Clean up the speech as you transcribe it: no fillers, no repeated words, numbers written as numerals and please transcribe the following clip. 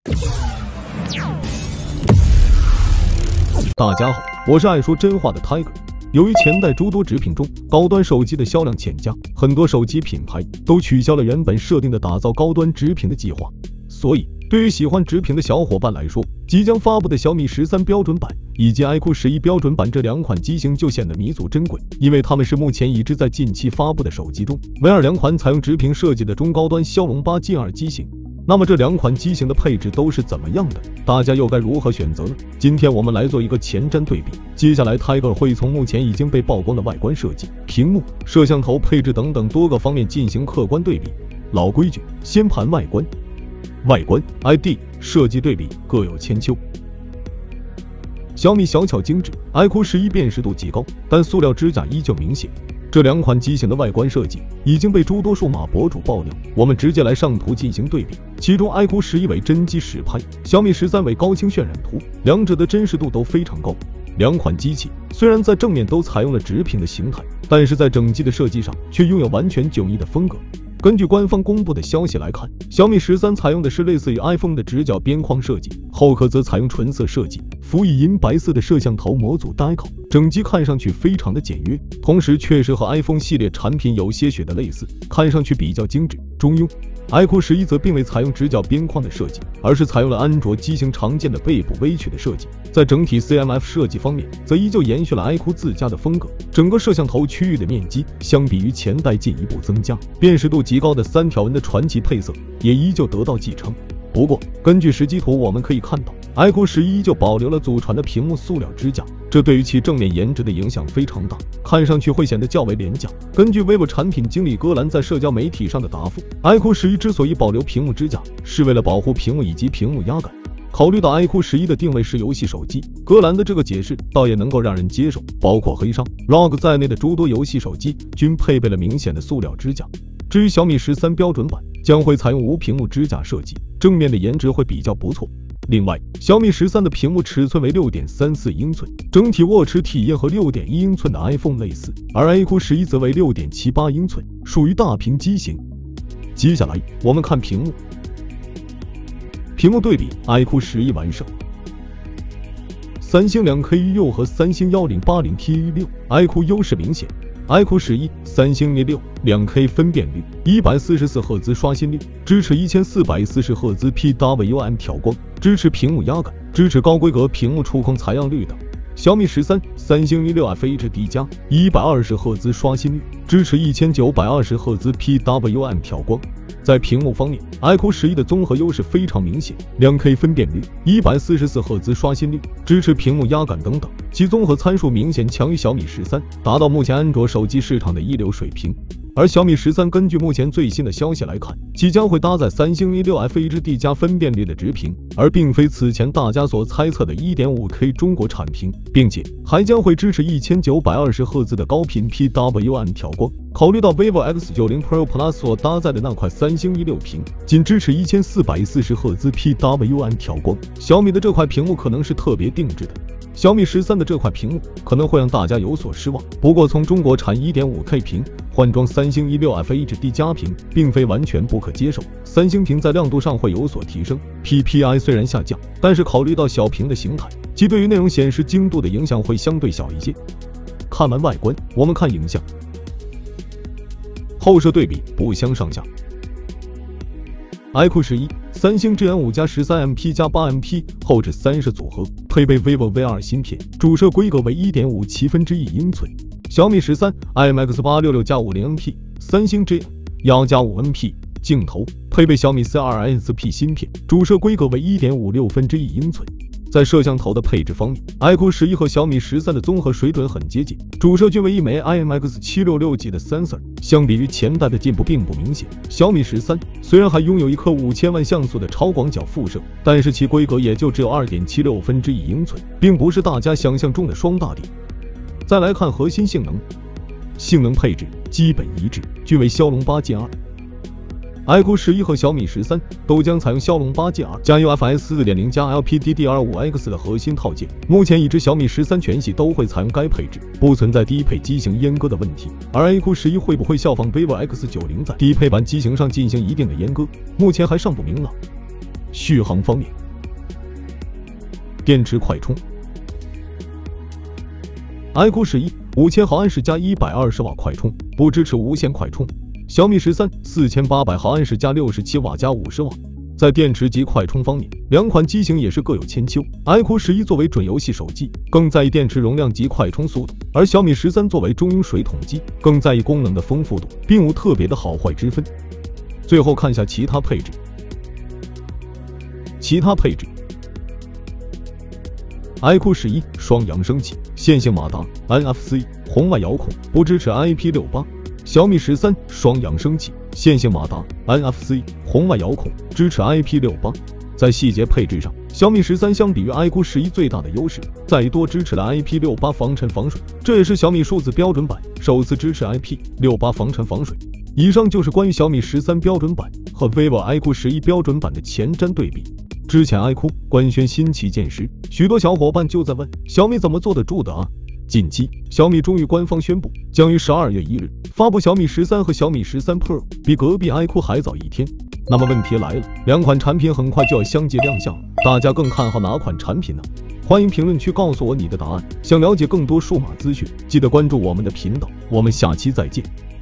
大家好，我是爱说真话的 Tiger。由于前代诸多直品中高端手机的销量欠佳，很多手机品牌都取消了原本设定的打造高端直品的计划，所以对于喜欢直品的小伙伴来说，即将发布的小米13标准版以及 iQOO 11标准版这两款机型就显得弥足珍贵，因为它们是目前已知在近期发布的手机中唯二两款采用直屏设计的中高端骁龙8 Gen2 机型。那么这两款机型的配置都是怎么样的？大家又该如何选择呢？今天我们来做一个前瞻对比，接下来 Tiger 会从目前已经被曝光的外观设计、屏幕、摄像头配置等等多个方面进行客观对比。老规矩，先盘外观。ID 设计对比各有千秋。小米小巧精致 ，iQOO 11辨识度极高，但塑料支架依旧明显。这两款机型的外观设计已经被诸多数码博主爆料，我们直接来上图进行对比。其中 iQOO 11为真机实拍，小米13为高清渲染图，两者的真实度都非常高。两款机器虽然在正面都采用了直屏的形态，但是在整机的设计上却拥有完全迥异的风格。根据官方公布的消息来看，小米13采用的是类似于 iPhone 的直角边框设计，后壳则采用纯色设计，辅以银白色的摄像头模组带口，整机看上去非常的简约，同时确实和 iPhone 系列产品有些许的类似，看上去比较精致中庸。iQOO 11则并未采用直角边框的设计，而是采用了安卓机型常见的背部微曲的设计。在整体 CMF 设计方面，则依旧延续了 iQOO 自家的风格，整个摄像头区域的面积相比于前代进一步增加，辨识度极高的3条纹的传奇配色也依旧得到继承。不过，根据实机图我们可以看到，iQOO 11依旧保留了祖传的屏幕塑料支架，这对于其正面颜值的影响非常大，看上去会显得较为廉价。根据 vivo 产品经理戈兰在社交媒体上的答复， iQOO 11之所以保留屏幕支架，是为了保护屏幕以及屏幕压感。考虑到 iQOO 11的定位是游戏手机，戈兰的这个解释倒也能够让人接受，包括黑鲨、ROG 在内的诸多游戏手机均配备了明显的塑料支架。至于小米13标准版将会采用无屏幕支架设计，正面的颜值会比较不错。另外，小米13的屏幕尺寸为 6.34 英寸，整体握持体验和 6.1 英寸的 iPhone 类似，而 iQOO 11则为 6.78 英寸，属于大屏机型。接下来我们看屏幕。屏幕对比 iQOO 11完胜。三星 2K16 和三星 1080Ti6 iQOO 优势明显。iQOO 11三星 Mi 6 2K 分辨率，144赫兹刷新率，支持1440赫兹 PWM 调光，支持屏幕压感，支持高规格屏幕触控采样率等。小米13三星 Mi 6 FHD 加120赫兹刷新率，支持1920赫兹 PWM 调光。在屏幕方面 ，iQOO 11的综合优势非常明显，2K 分辨率，144赫兹刷新率，支持屏幕压感等等，其综合参数明显强于小米13，达到目前安卓手机市场的一流水平。而小米13根据目前最新的消息来看，即将会搭载三星 Mi 6 FHD 加分辨率的直屏，而并非此前大家所猜测的 1.5K 中国产屏，并且还将会支持1920赫兹的高频 PWM 调光。考虑到 vivo X90 Pro Plus 所搭载的那块三星 E6 屏仅支持1440赫兹 PWM 调光，小米的这块屏幕可能是特别定制的。小米13的这块屏幕可能会让大家有所失望，不过从中国产 1.5K 屏换装三星 E6 FHD 加屏并非完全不可接受，三星屏在亮度上会有所提升， PPI 虽然下降，但是考虑到小屏的形态，其对于内容显示精度的影响会相对小一些。看完外观，我们看影像。后摄对比不相上下。iQOO 11三星支援5加 13MP 加 8MP 后置30组合，配备 vivo V2 芯片，主摄规格为 1.57英寸。小米13 IMX866 加 50MP 三星 G1 加 5MP 镜头，配备小米 C2ISP 芯片，主摄规格为 1.56英寸。在摄像头的配置方面 ，iQOO 11和小米13的综合水准很接近，主摄均为一枚 IMX766 级的 sensor， 相比于前代的进步并不明显。小米13虽然还拥有一颗5000万像素的超广角副摄，但是其规格也就只有 2.76英寸，并不是大家想象中的双大底。再来看核心性能配置基本一致，均为骁龙8 Gen2。iQOO 11和小米13都将采用骁龙8 Gen2 加 UFS 4.0 加 LPDDR5X 的核心套件，目前已知小米13全系都会采用该配置，不存在低配机型阉割的问题。而 iQOO 11会不会效仿 vivo X90 在低配版机型上进行一定的阉割，目前还尚不明朗。 续航方面，电池快充。iQOO11 5000毫安时加120瓦快充，不支持无线快充。小米13 4800毫安时加67瓦加50瓦。在电池及快充方面，两款机型也是各有千秋。iQOO11作为准游戏手机，更在意电池容量及快充速度，而小米13作为中庸水桶机，更在意功能的丰富度，并无特别的好坏之分。最后看下其他配置。iQOO11 双扬声器，线性马达 NFC 红外遥控，不支持 IP68。小米13双扬声器，线性马达 NFC 红外遥控，支持 IP68。在细节配置上，小米13相比于iQOO11最大的优势在于多支持了 IP68 防尘防水，这也是小米数字标准版首次支持 IP68 防尘防水。以上就是关于小米13标准版和 vivo iQOO11标准版的前瞻对比。之前iQOO官宣新旗舰时，许多小伙伴就在问小米怎么做得住的啊？近期，小米终于官方宣布，将于12月1日发布小米13和小米13 Pro， 比隔壁iQOO还早一天。那么问题来了，两款产品很快就要相继亮相了，大家更看好哪款产品呢？欢迎评论区告诉我你的答案。想了解更多数码资讯，记得关注我们的频道，我们下期再见。